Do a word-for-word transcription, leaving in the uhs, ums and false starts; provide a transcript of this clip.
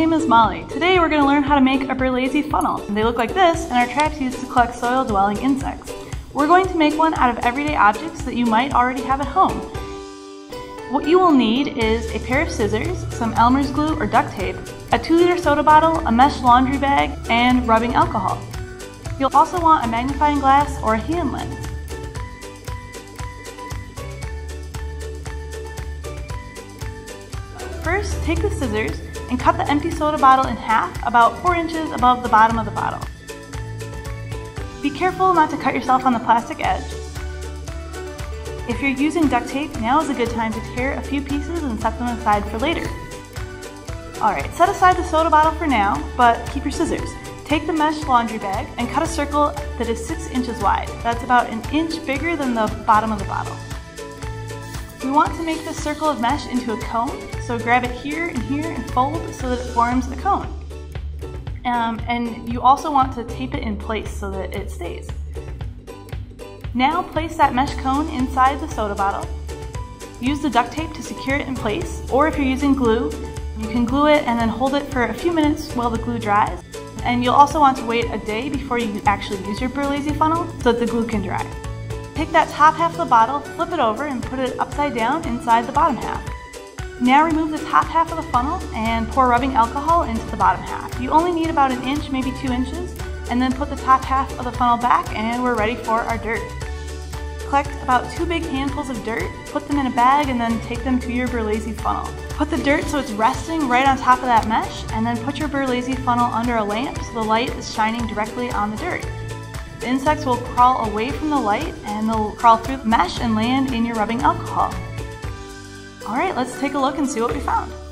name is Molly. Today we're going to learn how to make a Berlese funnel. They look like this and are traps used to collect soil-dwelling insects. We're going to make one out of everyday objects that you might already have at home. What you will need is a pair of scissors, some Elmer's glue or duct tape, a two liter soda bottle, a mesh laundry bag, and rubbing alcohol. You'll also want a magnifying glass or a hand lens. First, take the scissors and cut the empty soda bottle in half, about four inches above the bottom of the bottle. Be careful not to cut yourself on the plastic edge. If you're using duct tape, now is a good time to tear a few pieces and set them aside for later. Alright, set aside the soda bottle for now, but keep your scissors. Take the mesh laundry bag and cut a circle that is six inches wide. That's about an inch bigger than the bottom of the bottle. We want to make this circle of mesh into a cone, so grab it here and here and fold so that it forms a cone. Um, and you also want to tape it in place so that it stays. Now place that mesh cone inside the soda bottle. Use the duct tape to secure it in place, or if you're using glue, you can glue it and then hold it for a few minutes while the glue dries. And you'll also want to wait a day before you actually use your Berlese funnel so that the glue can dry. Take that top half of the bottle, flip it over, and put it upside down inside the bottom half. Now remove the top half of the funnel and pour rubbing alcohol into the bottom half. You only need about an inch, maybe two inches, and then put the top half of the funnel back and we're ready for our dirt. Collect about two big handfuls of dirt, put them in a bag, and then take them to your Berlese funnel. Put the dirt so it's resting right on top of that mesh, and then put your Berlese funnel under a lamp so the light is shining directly on the dirt. The insects will crawl away from the light and they'll crawl through the mesh and land in your rubbing alcohol. Alright, let's take a look and see what we found.